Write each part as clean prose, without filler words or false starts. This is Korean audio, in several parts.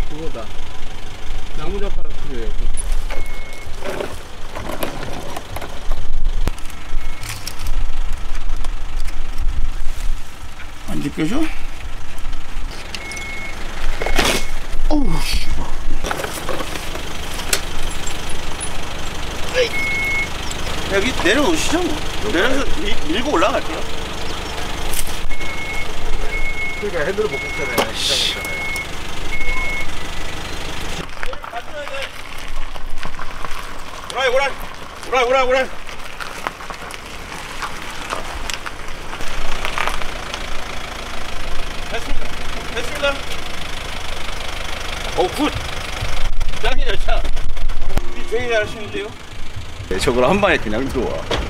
그거다. 나무젓가락 필요해요. 안 지켜져? 어우, 씨발. 여기 내려오시죠, 뭐. 내려서 밀고 올라갈게요. 그러니까 핸들을 못 꽂잖아요. 시작했잖아요. 오라이. 됐습니다. 굿. 짱이야, 짱. 되게 잘하시는데요? 네, 저걸 한 방에 그냥 들어와.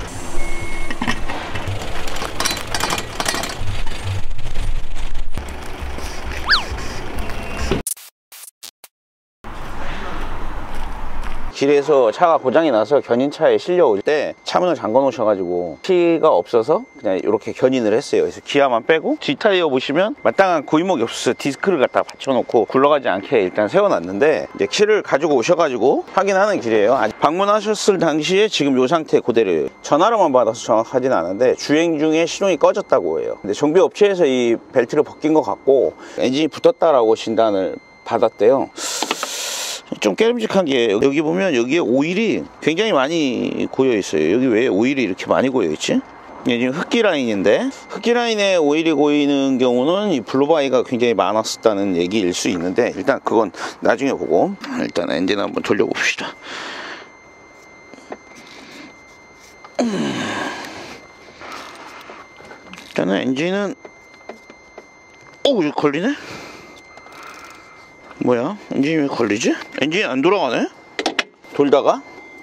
길에서 차가 고장이 나서 견인차에 실려올 때 차문을 잠궈 놓으셔가지고 키가 없어서 그냥 이렇게 견인을 했어요. 그래서 기아만 빼고 뒷타이어 보시면 마땅한 고이목이 없어서 디스크를 갖다가 받쳐놓고 굴러가지 않게 일단 세워놨는데, 이제 키를 가지고 오셔가지고 확인하는 길이에요. 아직 방문하셨을 당시에 지금 이 상태 그대로예요. 전화로만 받아서 정확하지는 않은데 주행 중에 시동이 꺼졌다고 해요. 근데 정비업체에서 이 벨트를 벗긴 것 같고 엔진이 붙었다라고 진단을 받았대요. 좀 깨름직한 게, 여기 보면 여기에 오일이 굉장히 많이 고여 있어요. 여기 왜 오일이 이렇게 많이 고여 있지? 이게 지금 흡기 라인인데, 흡기 라인에 오일이 고이는 경우는 이 블로바이가 굉장히 많았었다는 얘기일 수 있는데, 일단 그건 나중에 보고 일단 엔진 한번 돌려봅시다. 일단은 엔진은 이거 걸리네? 뭐야? 엔진이 왜 걸리지? 엔진이 안 돌아가네? 돌다가?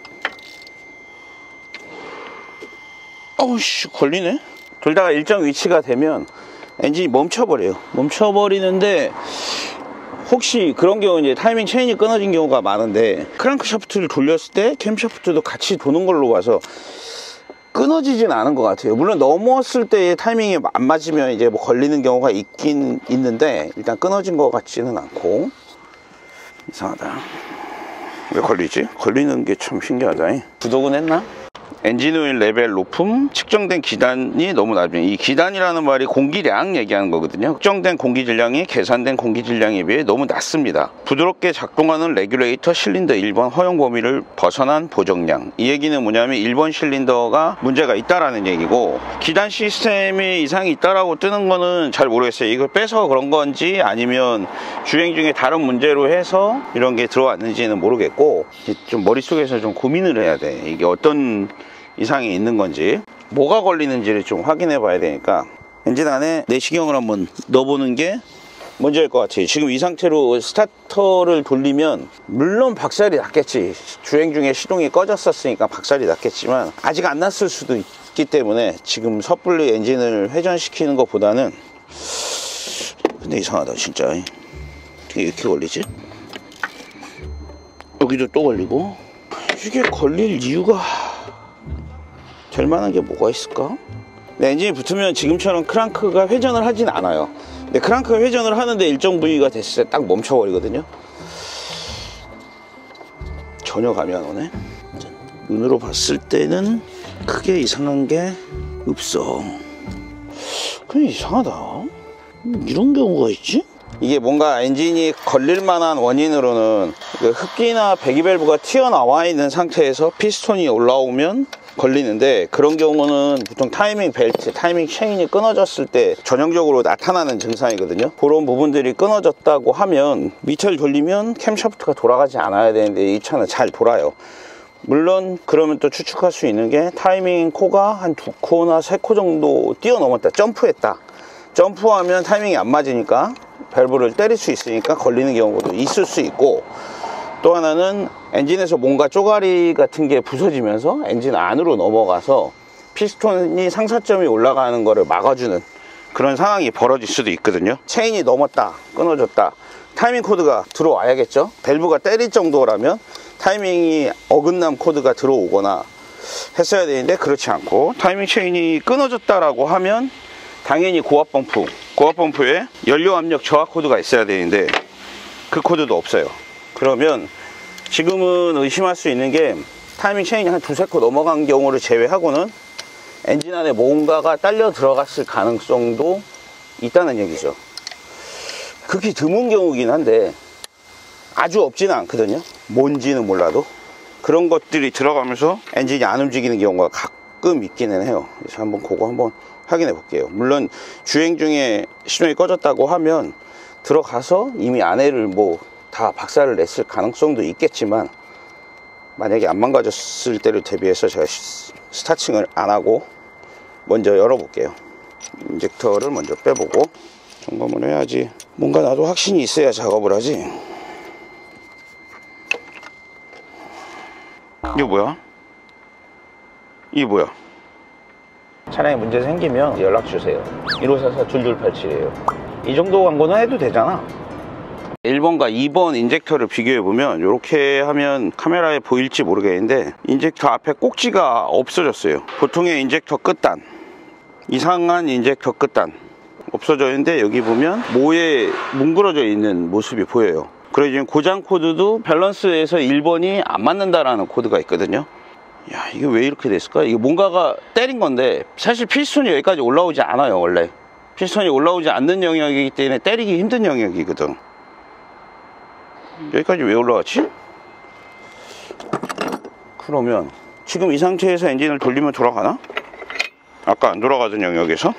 어우씨, 걸리네? 돌다가 일정 위치가 되면 엔진이 멈춰버려요. 멈춰버리는데, 혹시 그런 경우 이제 타이밍 체인이 끊어진 경우가 많은데, 크랑크 샤프트를 돌렸을 때 캠 샤프트도 같이 도는 걸로 봐서 끊어지진 않은 것 같아요. 물론 넘었을 때 타이밍이 안 맞으면 이제 뭐 걸리는 경우가 있긴 있는데, 일단 끊어진 것 같지는 않고. 이상하다. 왜 걸리지? 걸리는 게 참 신기하다. 구독은 했나? 엔진오일 레벨 높음, 측정된 기단이 너무 낮으면, 이 기단이라는 말이 공기량 얘기하는 거거든요. 측정된 공기질량이 계산된 공기질량에 비해 너무 낮습니다. 부드럽게 작동하는 레귤레이터 실린더 1번 허용 범위를 벗어난 보정량. 이 얘기는 뭐냐면 1번 실린더가 문제가 있다라는 얘기고, 기단 시스템에 이상이 있다라고 뜨는 거는 잘 모르겠어요. 이걸 빼서 그런 건지 아니면 주행 중에 다른 문제로 해서 이런 게 들어왔는지는 모르겠고, 좀 머릿속에서 좀 고민을 해야 돼. 이게 어떤 이상이 있는 건지, 뭐가 걸리는지를 좀 확인해 봐야 되니까 엔진 안에 내시경을 한번 넣어보는 게 먼저일 것 같아요. 지금 이 상태로 스타터를 돌리면 물론 박살이 났겠지. 주행 중에 시동이 꺼졌었으니까 박살이 났겠지만 아직 안 났을 수도 있기 때문에 지금 섣불리 엔진을 회전시키는 것보다는. 근데 이상하다 진짜. 어떻게 이렇게 걸리지? 여기도 또 걸리고. 이게 걸릴 이유가 될 만한 게 뭐가 있을까? 근데 엔진이 붙으면 지금처럼 크랑크가 회전을 하진 않아요. 근데 크랑크가 회전을 하는데 일정 부위가 됐을 때 딱 멈춰버리거든요. 전혀 감이 안 오네. 눈으로 봤을 때는 크게 이상한 게 없어. 그냥 이상하다. 이런 경우가 있지? 이게 뭔가 엔진이 걸릴 만한 원인으로는 흡기나 배기밸브가 튀어나와 있는 상태에서 피스톤이 올라오면 걸리는데, 그런 경우는 보통 타이밍 벨트, 타이밍 체인이 끊어졌을 때 전형적으로 나타나는 증상이거든요. 그런 부분들이 끊어졌다고 하면 미터를 돌리면 캠샤프트가 돌아가지 않아야 되는데 이 차는 잘 돌아요. 물론 그러면 또 추측할 수 있는 게 타이밍 코가 한 2코나 3코 정도 뛰어넘었다, 점프했다. 점프하면 타이밍이 안 맞으니까 밸브를 때릴 수 있으니까 걸리는 경우도 있을 수 있고, 또 하나는 엔진에서 뭔가 쪼가리 같은 게 부서지면서 엔진 안으로 넘어가서 피스톤이 상사점이 올라가는 거를 막아주는 그런 상황이 벌어질 수도 있거든요. 체인이 넘었다, 끊어졌다, 타이밍 코드가 들어와야겠죠. 밸브가 때릴 정도라면 타이밍이 어긋남 코드가 들어오거나 했어야 되는데 그렇지 않고, 타이밍 체인이 끊어졌다라고 하면 당연히 고압 펌프에 연료 압력 저하 코드가 있어야 되는데 그 코드도 없어요. 그러면 지금은 의심할 수 있는 게 타이밍 체인이 한 두세 코 넘어간 경우를 제외하고는 엔진 안에 뭔가가 딸려 들어갔을 가능성도 있다는 얘기죠. 극히 드문 경우긴 한데 아주 없지는 않거든요. 뭔지는 몰라도 그런 것들이 들어가면서 엔진이 안 움직이는 경우가 가끔 있기는 해요. 그래서 한번 그거 한번 확인해 볼게요. 물론 주행 중에 시동이 꺼졌다고 하면 들어가서 이미 안에를 뭐 다 박살을 냈을 가능성도 있겠지만, 만약에 안 망가졌을 때를 대비해서 제가 스타칭을 안 하고 먼저 열어볼게요. 인젝터를 먼저 빼보고 점검을 해야지. 뭔가 나도 확신이 있어야 작업을 하지. 이거 뭐야? 이게 뭐야? 차량에 문제 생기면 연락 주세요. 1544-2287이에요. 이 정도 광고는 해도 되잖아. 1번과 2번 인젝터를 비교해보면 이렇게 하면 카메라에 보일지 모르겠는데 인젝터 앞에 꼭지가 없어졌어요. 보통의 인젝터 끝단, 이상한 인젝터 끝단 없어져 있는데 여기 보면 모에 뭉그러져 있는 모습이 보여요. 그리고 지금 고장 코드도 밸런스에서 1번이 안 맞는다라는 코드가 있거든요. 야, 이게 왜 이렇게 됐을까? 이게 뭔가가 때린 건데 사실 피스톤이 여기까지 올라오지 않아요. 원래 피스톤이 올라오지 않는 영역이기 때문에 때리기 힘든 영역이거든. 여기까지 왜 올라왔지? 그러면 지금 이 상태에서 엔진을 돌리면 돌아가나? 아까 안 돌아가던 영역에서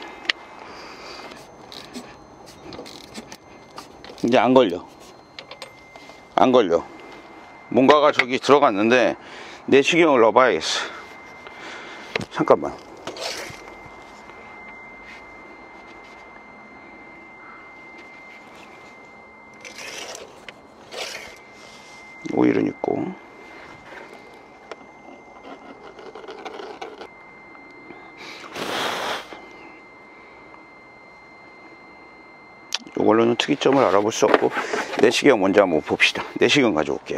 이제 안 걸려. 안 걸려. 뭔가가 저기 들어갔는데 내시경을 넣어봐야겠어. 잠깐만. 오일은 있고. 이걸로는 특이점을 알아볼 수 없고 내시경 먼저 한번 봅시다. 내시경 가져올게요.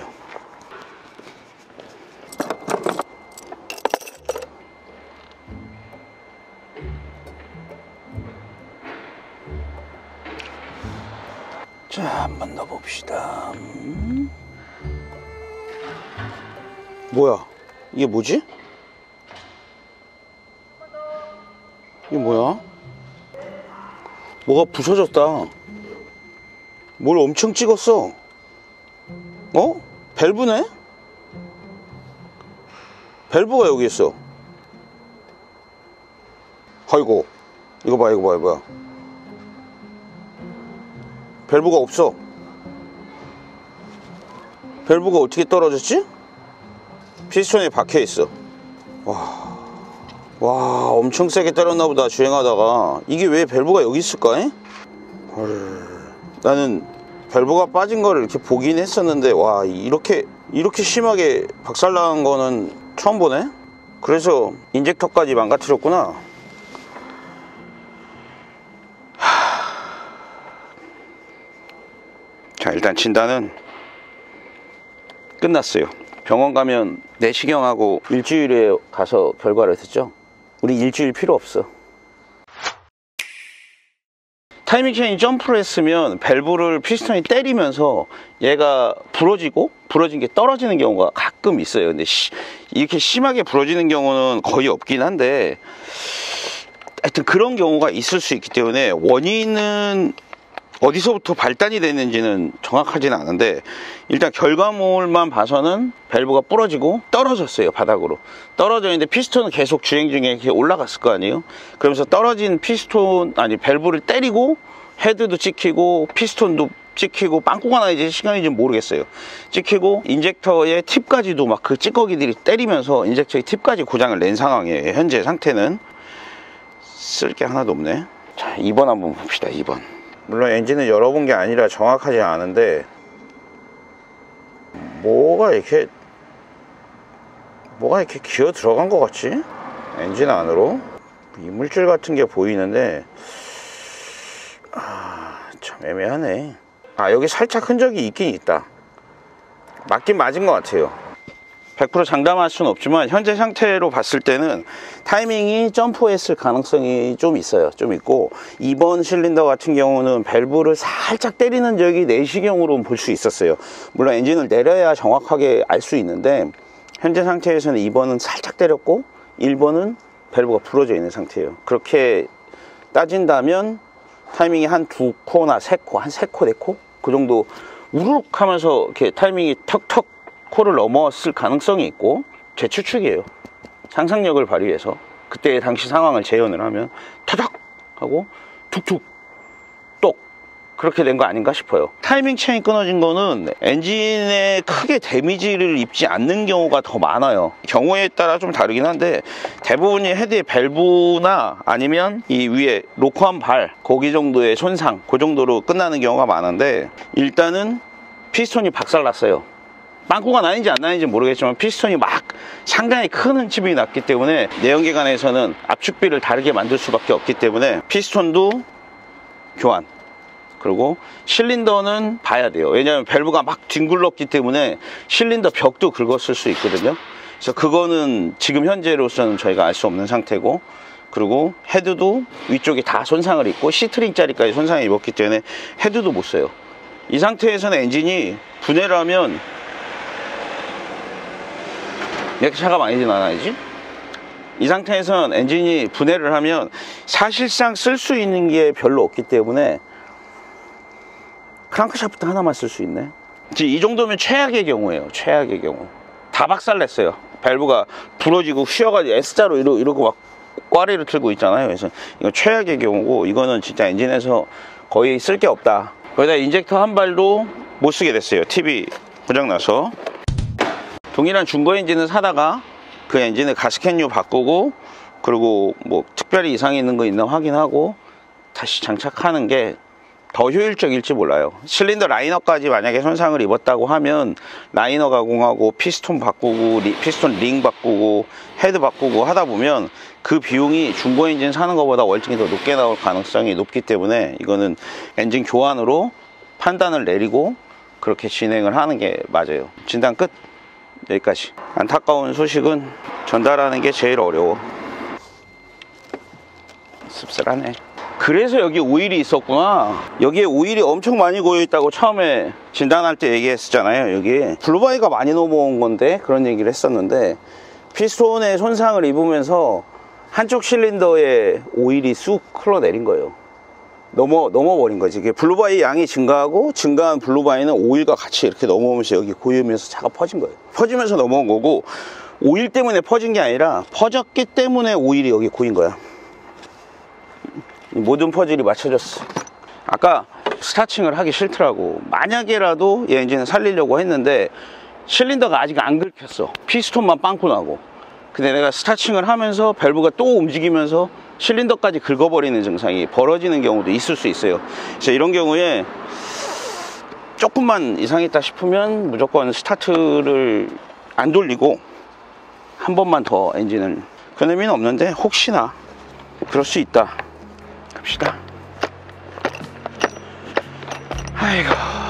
자, 한번 넣어봅시다. 뭐야? 이게 뭐지? 이게 뭐야? 뭐가 부서졌다. 뭘 엄청 찍었어. 어? 밸브네? 밸브가 여기 있어. 아이고, 이거 봐, 이거 봐, 이거 봐. 밸브가 없어. 밸브가 어떻게 떨어졌지? 피스톤에 박혀 있어. 와, 엄청 세게 때렸나 보다. 주행하다가. 이게 왜 밸브가 여기 있을까? 나는 밸브가 빠진 거를 이렇게 보긴 했었는데, 와, 이렇게 심하게 박살난 거는 처음 보네. 그래서 인젝터까지 망가뜨렸구나. 자, 일단 진단은 끝났어요. 병원 가면 내시경하고 일주일에 가서 결과를 듣죠. 우리 일주일 필요 없어. 타이밍 체인이 점프를 했으면 밸브를 피스톤이 때리면서 얘가 부러진 게 떨어지는 경우가 가끔 있어요. 근데 이렇게 심하게 부러지는 경우는 거의 없긴 한데, 하여튼 그런 경우가 있을 수 있기 때문에 원인은 어디서부터 발단이 됐는지는 정확하지는 않은데, 일단 결과물만 봐서는 밸브가 부러지고 떨어졌어요. 바닥으로 떨어져 있는데 피스톤은 계속 주행 중에 이렇게 올라갔을 거 아니에요. 그러면서 떨어진 밸브를 때리고 헤드도 찍히고 피스톤도 찍히고 빵꾸가 나는지 시간인지 모르겠어요. 찍히고 인젝터의 팁까지도 막 그 찌꺼기들이 때리면서 인젝터의 팁까지 고장을 낸 상황이에요. 현재 상태는. 쓸 게 하나도 없네. 자, 2번 한번 봅시다. 2번. 물론 엔진을 열어본 게 아니라 정확하지 않은데 뭐가 이렇게 기어 들어간 것 같지? 엔진 안으로 이물질 같은 게 보이는데 참 애매하네. 여기 살짝 흔적이 있긴 있다. 맞긴 맞은 것 같아요. 100% 장담할 수는 없지만 현재 상태로 봤을 때는 타이밍이 점프했을 가능성이 좀 있어요. 좀 있고, 이번 실린더 같은 경우는 밸브를 살짝 때리는 적이 내시경으로는 볼 수 있었어요. 물론 엔진을 내려야 정확하게 알 수 있는데 현재 상태에서는 2번은 살짝 때렸고 1번은 밸브가 부러져 있는 상태예요. 그렇게 따진다면 타이밍이 한 2코나 3코, 한 3코, 4코? 그 정도 우르륵 하면서 이렇게 타이밍이 턱턱 코를 넘어왔을 가능성이 있고, 제 추측이에요. 상상력을 발휘해서 그때 당시 상황을 재현을 하면 타닥 하고 툭툭 똑 그렇게 된 거 아닌가 싶어요. 타이밍 체인이 끊어진 거는 엔진에 크게 데미지를 입지 않는 경우가 더 많아요. 경우에 따라 좀 다르긴 한데 대부분이 헤드의 밸브나 아니면 이 위에 로커한 발 거기 정도의 손상, 그 정도로 끝나는 경우가 많은데, 일단은 피스톤이 박살났어요. 빵꾸가 나는지 안 나는지 모르겠지만 피스톤이 막 상당히 큰 흠집이 났기 때문에 내연기관에서는 압축비를 다르게 만들 수밖에 없기 때문에 피스톤도 교환, 그리고 실린더는 봐야 돼요. 왜냐하면 밸브가 막 뒹굴렀기 때문에 실린더 벽도 긁었을 수 있거든요. 그래서 그거는 지금 현재로서는 저희가 알 수 없는 상태고, 그리고 헤드도 위쪽에 다 손상을 입고 시트링 자리까지 손상을 입었기 때문에 헤드도 못 써요. 이 상태에서는 엔진이 분해를 하면 이렇게 차가 많이 지나가야지. 이 상태에서는 엔진이 분해를 하면 사실상 쓸 수 있는 게 별로 없기 때문에 크랑크샤프트 하나만 쓸 수 있네. 이 정도면 최악의 경우예요. 최악의 경우. 다 박살냈어요. 밸브가 부러지고 휘어가지고 S자로 이러고 막 꽈리를 틀고 있잖아요. 그래서 이건 최악의 경우고, 이거는 진짜 엔진에서 거의 쓸 게 없다. 거기다 인젝터 한 발도 못 쓰게 됐어요. TV 고장나서. 동일한 중고 엔진을 사다가 그 엔진을 가스켓류 바꾸고, 그리고 뭐 특별히 이상이 있는 거 있나 확인하고 다시 장착하는 게 더 효율적일지 몰라요. 실린더 라이너까지 만약에 손상을 입었다고 하면 라이너 가공하고 피스톤 바꾸고 피스톤 링 바꾸고 헤드 바꾸고 하다 보면 그 비용이 중고 엔진 사는 것보다 월등히 더 높게 나올 가능성이 높기 때문에 이거는 엔진 교환으로 판단을 내리고 그렇게 진행을 하는 게 맞아요. 진단 끝. 여기까지. 안타까운 소식은 전달하는 게 제일 어려워. 씁쓸하네. 그래서 여기 오일이 있었구나. 여기에 오일이 엄청 많이 고여있다고 처음에 진단할 때 얘기했었잖아요. 여기에 블루바이가 많이 넘어온 건데 그런 얘기를 했었는데, 피스톤에 손상을 입으면서 한쪽 실린더에 오일이 쑥 흘러내린 거예요. 넘어버린 거지. 이게 블루바이 양이 증가하고 증가한 블루바이는 오일과 같이 이렇게 넘어오면서 여기 고이면서 차가 퍼진 거예요. 퍼지면서 넘어온 거고, 오일 때문에 퍼진 게 아니라 퍼졌기 때문에 오일이 여기 고인 거야. 모든 퍼즐이 맞춰졌어. 아까 스타칭을 하기 싫더라고. 만약에라도 이 엔진을 살리려고 했는데 실린더가 아직 안 긁혔어. 피스톤만 빵꾸 나고. 근데 내가 스타칭을 하면서 밸브가 또 움직이면서 실린더까지 긁어버리는 증상이 벌어지는 경우도 있을 수 있어요. 그래서 이런 경우에 조금만 이상했다 싶으면 무조건 스타트를 안 돌리고 한 번만 더 엔진을, 그런 의미는 없는데 혹시나 그럴 수 있다. 갑시다. 아이고.